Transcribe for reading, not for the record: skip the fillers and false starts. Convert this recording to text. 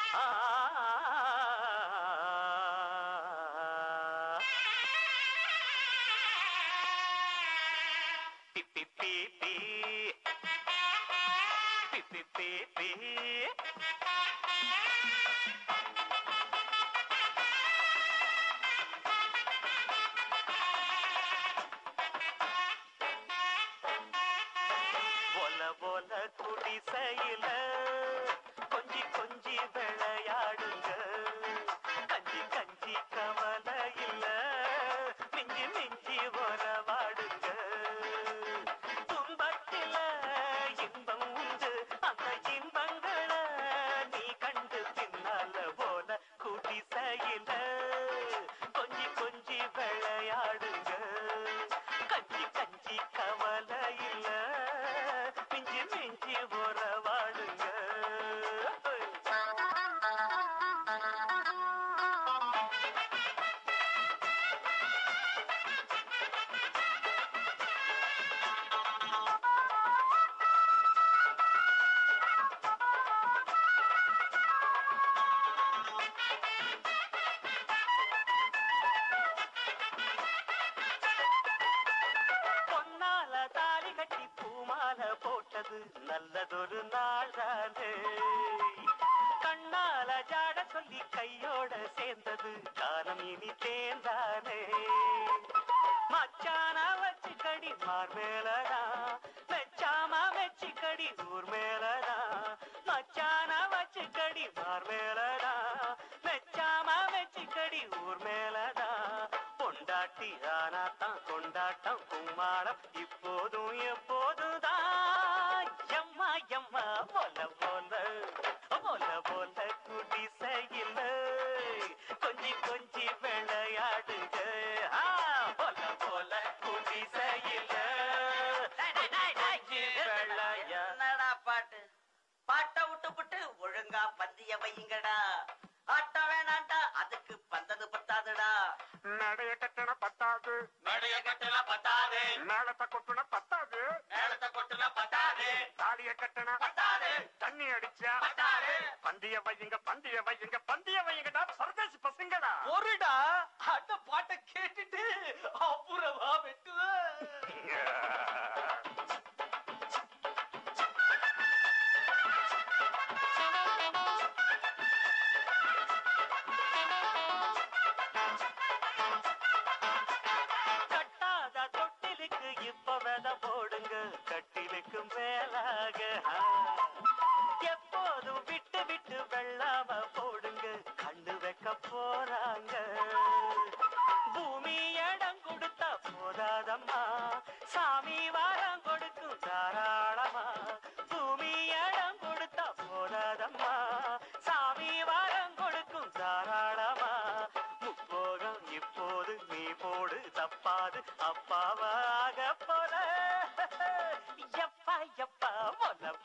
ஆ பி பி பி பி பி பி பி பி போல போல குடிசையில கொஞ்சி கொஞ்சி விளையாடுங்க கஞ்சி கஞ்சி கவலை இல்ல மிஞ்சி மிஞ்சி உறவாடுங்க துன்பத்தில இன்பம் உண்டு அந்த இன்பங்களை நீ கண்டு பின்னால போல குடிசையில கொஞ்சி கொஞ்சி விளையாடுங்க கஞ்சி கஞ்சி கவலை இல்ல மிஞ்சி மிஞ்சி உறவாடுங்க பொன்னால தாலி கட்டி பூமால போட்டது நல்லதொரு நாள் தானே கண்ணால ஜாட சொல்லி கையோட சேர்ந்தது காலம் இனி தேர்ந்தானே மச்சான வச்சு கடி மார் மேலடா மெச்சாம மெச்சி கடி ஊர் மேலடா மச்சான வச்சு கடி மார் மேலடா மெச்சாம மெச்சி கடி ஊர் மேலடா பொண்டாட்டி ஆனாத்தான் கொண்டாட்டம் கும்மாளம் இப்போதும் எப்போதும் தான் எம்மா எம்மா போல போல போல போல குடிசையில் கொஞ்சி கொஞ்சி விளையாடுங்க போல போல குடிசையில் என்னடா பாட்டு பாட்டை விட்டு புட்டு ஒழுங்கா பந்திய வையுங்கடா ஆட்டம் வேணாண்டா அதுக்கு பந்தது பத்தாதுடா நடைய கட்டண பத்தாது நடைய கட்டல பத்தாது மேளத்தை கொட்டுன பத்தாது மேலத்தை கொட்டுல பத்தாது தாலிய கட்டண பத்தாது தண்ணி அடிச்சா பத்தாது பந்திய வையுங்க பந்திய வையுங்க பந்திய வையுங்கடா பரதேசி பசங்கடா ஒருடா அந்த பாட்டை கேட்டுட்டு அப்புறமா வெட்டுவேன் கட்டாத தொட்டிலுக்கு இப்ப வித போடுங்க கட்டிலுக்கு மேலாக எப்போதும் விட்டு விட்டு வெள்ளாம போடுங்க கண்ணு வைக்க போறாங்க பூமி இடம் கொடுத்தா போதாதம்மா சாமி வாரம் கொடுக்கும் தாராளமா பூமி இடம் கொடுத்தா போதாதம்மா சாமி வாரம் கொடுக்கும் தாராளமா முப்போகம் இப்போது நீ போடு தப்பாது அப்பாவாக போல எப்பா எப்பா போல